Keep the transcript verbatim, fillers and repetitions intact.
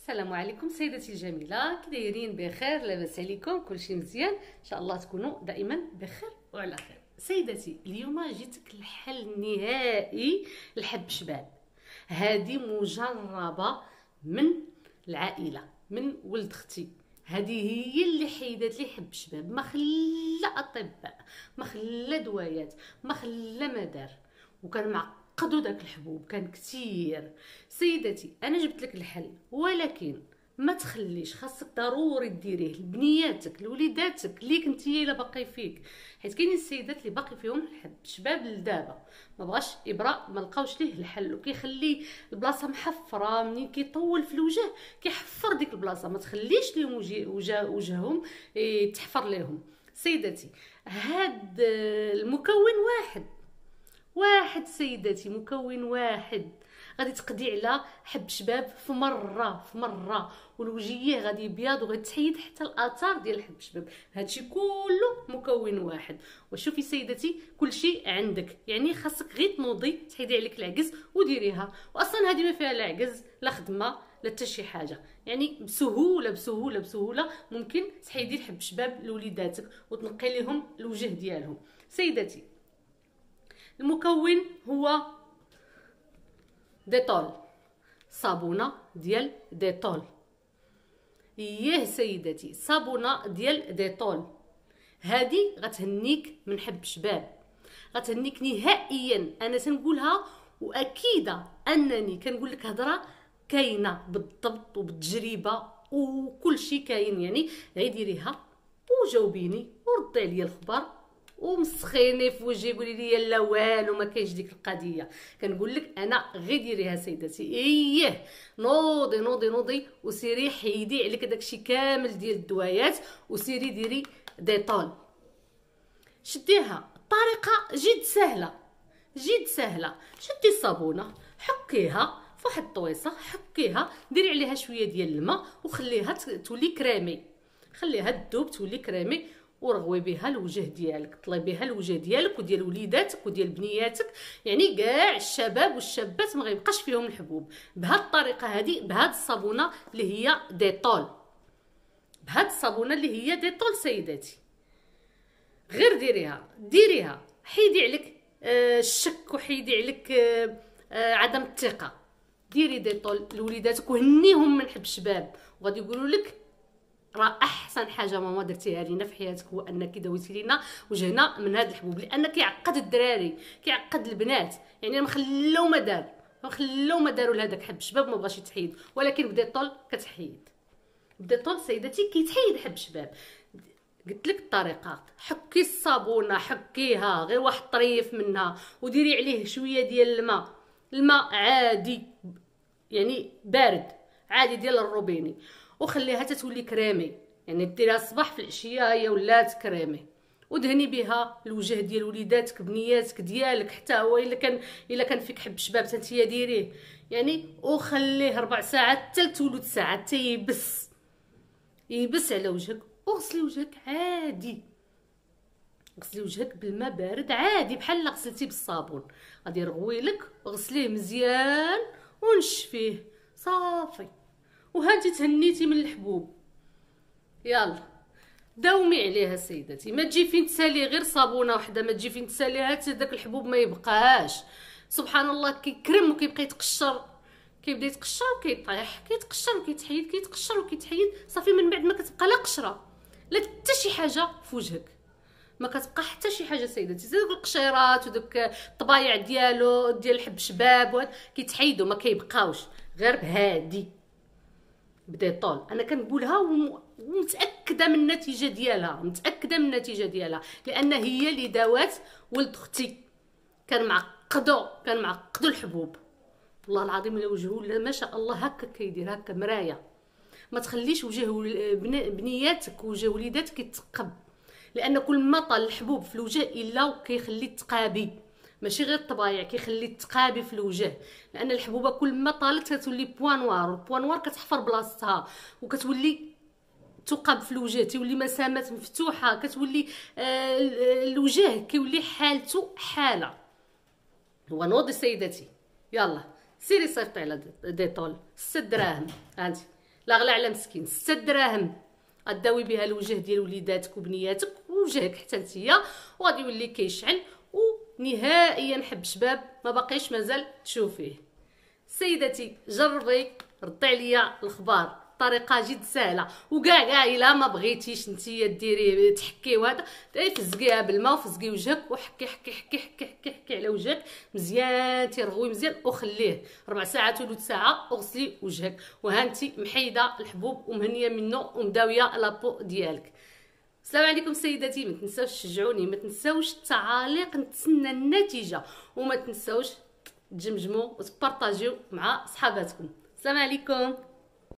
السلام عليكم سيداتي الجميله، كي دايرين؟ بخير؟ لاباس عليكم؟ كلشي مزيان ان شاء الله، تكونوا دائما بخير وعلى خير. سيداتي اليوم جيتك الحل النهائي لحب شباب. هذه مجربه من العائله، من ولد اختي. هذه هي اللي حيدات لي حب شباب، ما خلا اطباء، ما خلا دوايات، ما خلا مدار، وكان معقدو داك الحبوب كان كتير. سيداتي انا جبت لك الحل، ولكن ما تخليش، خاصك ضروري ديريه لبنياتك لوليداتك اللي كنتي الا باقي فيك، حيت كاينين السيدات اللي باقي فيهم الحب شباب لدابا ما بغاش ابره، ما لقاوش ليه الحل، وكيخلي البلاصه محفره. منين كيطول في الوجه كيحفر ديك البلاصه، ما تخليش ليهم وجه وجههم يتحفر لهم. سيداتي هاد المكون واحد واحد سيداتي، مكون واحد غادي تقضي على حب شباب في مره في مره، والوجيه غادي يبيض وغادي تحيد حتى الاثار ديال الحب شباب. هادشي كله مكون واحد. وشوفي سيداتي كلشي عندك، يعني خاصك غير تنوضي تحيدي عليك العجز وديريها. واصلا هذه ما فيها لا عجز لا خدمه لا حتى شي حاجه، يعني بسهوله بسهوله بسهوله ممكن تحيدي الحب شباب لوليداتك وتنقي لهم الوجه ديالهم. سيداتي المكون هو ديتول، صابونه ديال ديتول. اييه سيداتي، صابونه ديال ديتول. هذه غتهنيك من حب شباب، غتهنيك نهائيا. انا تنقولها واكيده انني كنقول لك هضره كاينه بالضبط وبالتجربه وكل شيء كاين. يعني عيديريها وجاوبيني وردي عليا الخبر، ومسخيني في وجهي قولي لي لا والو ما كاينش ديك القضيه. كنقول لك انا غير ديريها سيداتي. اييه نوضي نوضي نوضي وسيري حيدي عليك داكشي كامل ديال الدوايات وسيري ديري ديتول. شديها الطريقه جد سهله جد سهله. شدي الصابونه حكيها في واحد الطويصه، حكيها ديري عليها شويه ديال الماء وخليها تولي كريمي، خليها تذوب تولي كريمي، ورغوي بها الوجه ديالك، طلي بها الوجه ديالك وديال وليداتك وديال بنياتك، يعني كاع الشباب والشابات ما غيبقاش فيهم الحبوب. بهاد الطريقه هذه، بهاد الصابونه اللي هي ديتول، بهاد الصابونه اللي هي ديتول سيداتي. غير ديريها ديريها حيدي عليك آه الشك وحيدي عليك آه آه عدم الثقه. ديري ديتول لوليداتك وهنيهم من حب شباب، وغادي يقولوا لك راه احسن حاجه ماما درتيها لينا في حياتك هو انك دويتي لينا وجهنا من هذا الحبوب، لان كيعقد الدراري كيعقد البنات. يعني ما خلاو ما دار ما خلاو ما داروا لهذاك حب شباب ما بغاش يتحيد، ولكن بديتول كتحيد. بديتول سيداتي كيتحيد حب شباب. قلت لك الطريقه، حكي الصابونه حكيها غير واحد طريف منها وديري عليه شويه ديال الماء، الماء عادي يعني بارد عادي ديال الروبيني، وخليها تتولي كريمي، يعني ديريها الصباح في العشيه هي ولات كريمي، ودهني بها الوجه ديال وليداتك بنياتك ديالك. حتى هو الا كان الا كان فيك حب شباب تنتيا ديريه يعني، وخليه ربع ساعات حتى ثلاث ساعات تيبس يبس على وجهك. وغسلي وجهك عادي، غسلي وجهك بالماء بارد عادي بحال غسلتي بالصابون. غادي يرغوي لك، غسليه مزيان ونشفيه صافي، وهانتي تهنيتي من الحبوب. يلا داومي عليها سيداتي، ما تجي فين تسالي غير صابونه وحده، ما تجي فين تساليها حتى داك الحبوب ما يبقاش. سبحان الله كيكرم وكيبقى يتقشر، كيبدا يتقشر وكيطيح، كيتقشر وكيتحيد، كيتقشر وكيتحيد، صافي من بعد ما كتبقى لا قشره لا حتى شي حاجه في وجهك، ما كتبقى حتى شي حاجه سيداتي. زي دوك القشيرات ودوك الطبايع ديالو ديال الحب شباب كيتحيدوا ما كيبقاوش غير بهادي بديتول. انا كنقولها ومتاكده من النتيجه ديالها، متاكده من النتيجه ديالها، لان هي اللي داوات ولد اختي. كان معقدو كان معقدو الحبوب والله العظيم، الا وجهه ما شاء الله هكا كيدير هكا مرايه. ما تخليش وجه بنياتك وجه وليداتك يتقب، لان كل ما طال الحبوب في الوجه الا كيخلي التقابي، ماشي غير الطبايع، كيخلي التقابي في الوجه. لان الحبوبه كل ما طالت كتولي بوان نوار، والبوان نوار كتحفر بلاصتها وكتولي تقاب في الوجه، تولي مسامات مفتوحه، كتولي آه الوجه كيولي حالته حاله. هو نوضي سيداتي، يلا سيري صيفطي على ديتول ست دراهم هانتي لا غلا على مسكين، ستة دراهم غداوي بها الوجه ديال وليداتك وبنياتك ووجهك حتى نتيا، وغادي يولي كيشعل ونهائيا حب شباب ما باقيش مازال تشوفيه. سيدتي جربي ردي عليا الخبار، طريقه جد سهله، وكاع كاع الا ما بغيتيش نتيا ديري تحكي وهذا فزقيها بالماء وفزقي وجهك وحكي حكي حكي حكي حكي حكي على وجهك مزيان، تيرغوي مزيان وخليه ربع ساعات ولو ساعه وغسلي وجهك وهانتي محيده الحبوب ومهنيه منه ومداويه لابو ديالك. السلام عليكم سيداتي، ما تنساوش تشجعوني، ما تنساوش التعاليق، نتسنى النتيجه، وما تنساوش تجمجموا وتبارطاجيو مع صحاباتكم. السلام عليكم.